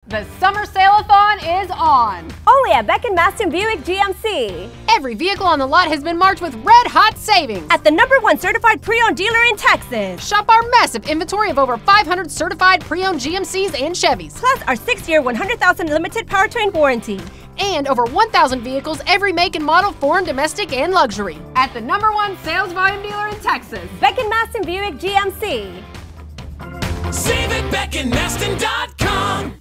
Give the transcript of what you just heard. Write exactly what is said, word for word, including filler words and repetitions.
The summer sale-a-thon is on! Only at Beck Masten Buick G M C. Every vehicle on the lot has been marked with red-hot savings. At the number one certified pre-owned dealer in Texas. Shop our massive inventory of over five hundred certified pre-owned G M C's and Chevys. Plus our six-year, one hundred thousand limited powertrain warranty. And over one thousand vehicles, every make and model, foreign, domestic, and luxury. At the number one sales volume dealer in Texas. Beck Masten Buick G M C. Save at beck and masten dot com.